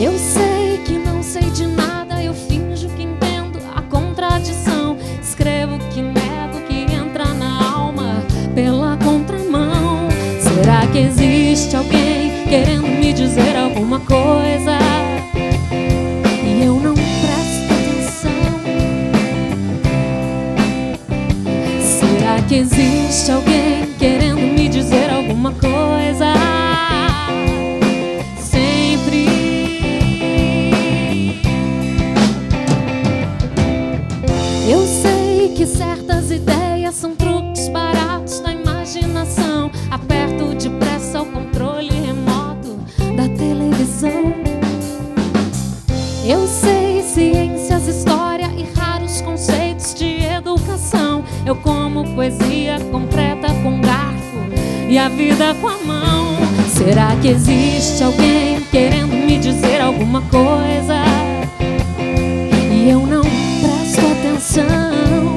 Eu sei que não sei de nada, eu finjo que entendo a contradição. Escrevo que nego, que entra na alma pela contramão. Será que existe alguém querendo me dizer alguma coisa e eu não presto atenção? Será que existe alguém querendo me dizer alguma coisa? Sempre. Eu sei que certas ideias são truques baratos da imaginação. Aperto depressa o controle remoto da televisão. Eu sei ciências, história e raros conceitos de educação. Eu como poesia concreta com garfo e a vida com a mão. Será que existe alguém querendo me dizer alguma coisa e eu não presto atenção?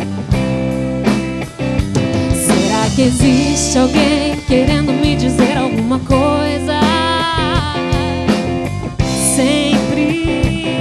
Será que existe alguém querendo me dizer alguma coisa? Sempre.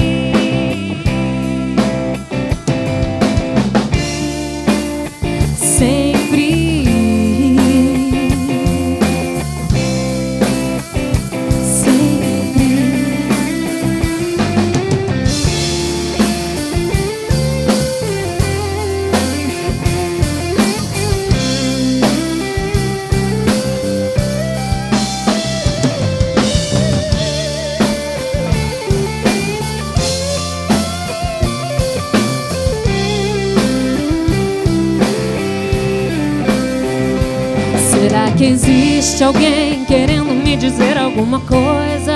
Será que existe alguém querendo me dizer alguma coisa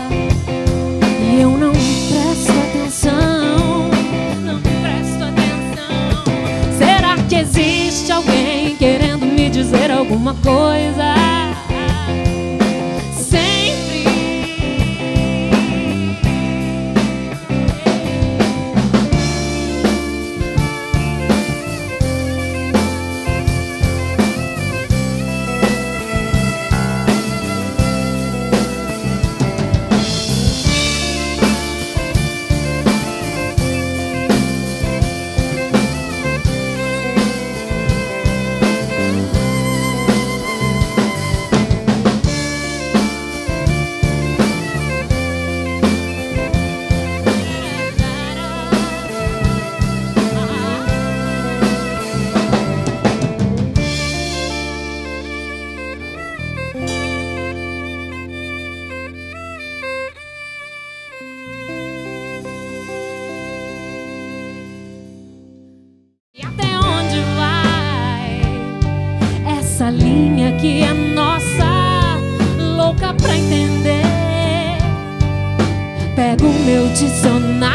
e eu não presto atenção? Não presto atenção. Será que existe alguém querendo me dizer alguma coisa? Essa linha que é nossa, louca pra entender. Pego o meu dicionário